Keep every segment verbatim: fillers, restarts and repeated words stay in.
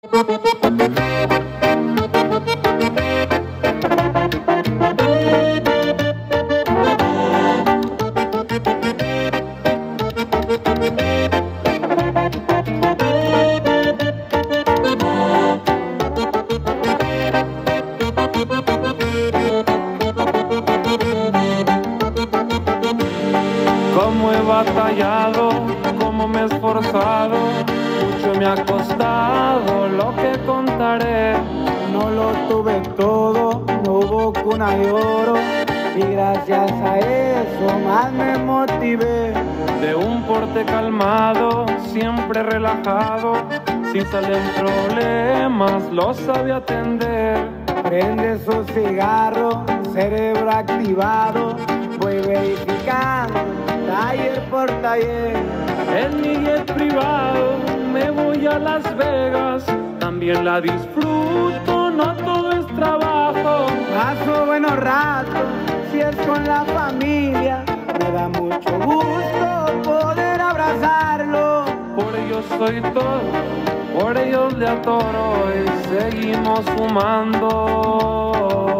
Cómo he batallado, cómo me he esforzado, mucho me ha costado lo que contaré. No lo tuve todo, no hubo cuna y oro, y gracias a eso más me motivé. De un porte calmado, siempre relajado, si salen problemas los sabe atender. Prende su cigarro, cerebro activado, voy verificando taller por taller. En mi jet privado me voy a Las Vegas, también la disfruto, no todo es trabajo. Paso buenos ratos, si es con la familia, me da mucho gusto poder abrazarlo. Por ellos soy todo, por ellos le atoro y seguimos fumando.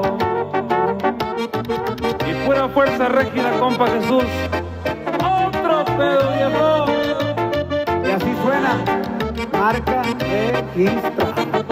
Y pura fuerza rígida, compa Jesús. Otro pedo, viejo. Y así suena, marca registra.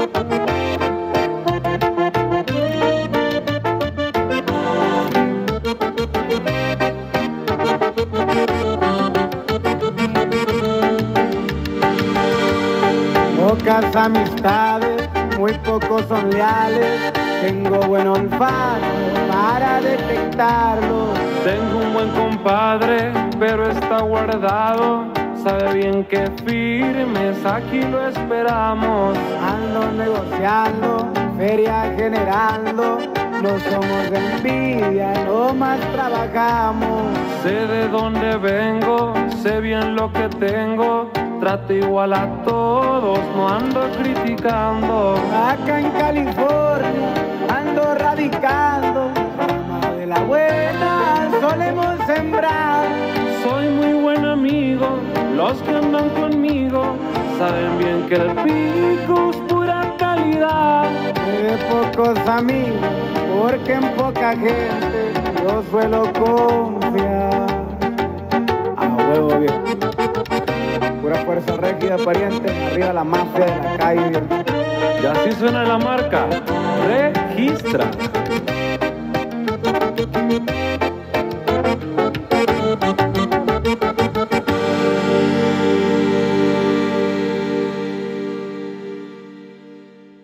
Pocas amistades, muy pocos son leales. Tengo buen olfato para detectarlo. Tengo un buen compadre, pero está guardado. Sabe bien que firmes aquí lo esperamos. Ando negociando, feria generando. No somos de envidia, no más trabajamos. Sé de dónde vengo, sé bien lo que tengo. Trato igual a todos, no ando criticando. Acá en California ando radicando, rama de la buena solemos sembrar. Soy muy buen amigo, los que andan conmigo saben bien que el pico es pura calidad. De pocos amigos, porque en poca gente yo suelo confiar. A huevo, viejo. Pura fuerza rígida, pariente, arriba la mafia de la calle. Y así suena la marca, registra.